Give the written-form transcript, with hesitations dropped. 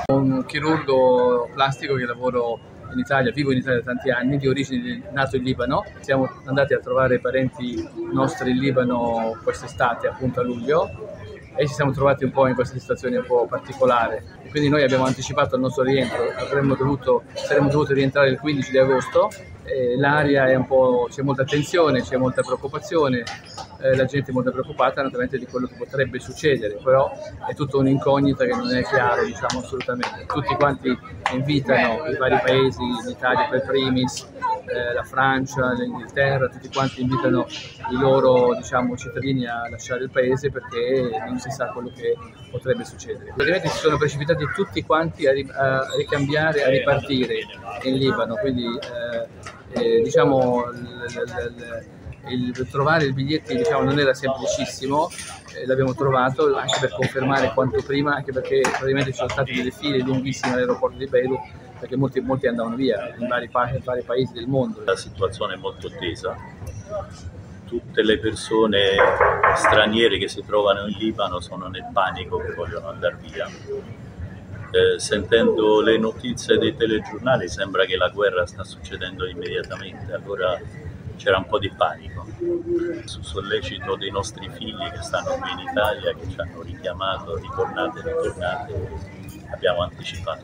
Un chirurgo plastico che lavoro in Italia, vivo in Italia da tanti anni, di origini nato in Libano. Siamo andati a trovare parenti nostri in Libano quest'estate, appunto a luglio, e ci siamo trovati un po' in questa situazione un po' particolare. E quindi noi abbiamo anticipato il nostro rientro, saremmo dovuti rientrare il 15 di agosto. L'aria è un po', c'è molta tensione, c'è molta preoccupazione, la gente è molto preoccupata naturalmente di quello che potrebbe succedere, però è tutta un'incognita che non è chiara, diciamo, assolutamente. Tutti quanti invitano i vari paesi, l'Italia per primis, la Francia, l'Inghilterra, tutti quanti invitano i loro, diciamo, cittadini a lasciare il paese perché non si sa quello che potrebbe succedere. Praticamente si sono precipitati tutti quanti a ricambiare, a ripartire in Libano, quindi diciamo il trovare i biglietti, diciamo, non era semplicissimo, l'abbiamo trovato anche per confermare quanto prima, anche perché praticamente ci sono state delle file lunghissime all'aeroporto di Beirut, perché molti andavano via in vari paesi del mondo. La situazione è molto tesa, tutte le persone straniere che si trovano in Libano sono nel panico che vogliono andare via. Sentendo le notizie dei telegiornali sembra che la guerra sta succedendo immediatamente, allora c'era un po' di panico. Su sollecito dei nostri figli che stanno qui in Italia, che ci hanno richiamato, ritornate, abbiamo anticipato